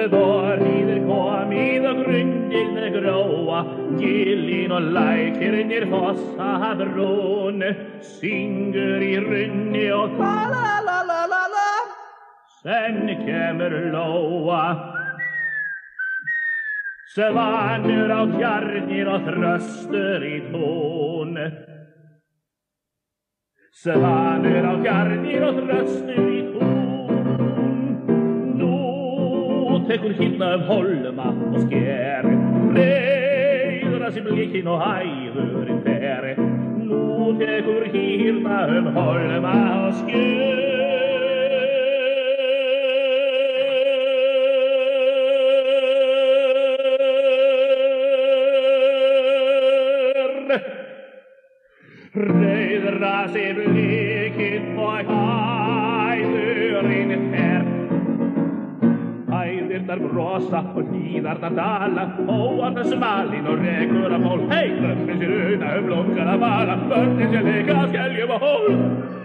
Var rider komið og grundirnir gróa, gillin og lækirnir fossa brún, syngur í runni og la-la-la-la-la-la. Sen kemur Lóa, svanur á tjarnir og þröstur í tún. Svanur á tjarnir og þröstur í tún. Nú tekur hýrna hólma og sker, reiður að sem blikin og hæðurinn fer. Nú tekur hýrna hólma og sker. Reiður að sem blikin og hæðurinn fer. Hæðirnar brosa og hlíðarnar dala, óarnar smalinn og rekur af hól. Hei, drömmir sér una blómkar að vala, börnin sér leika skeljum og hól.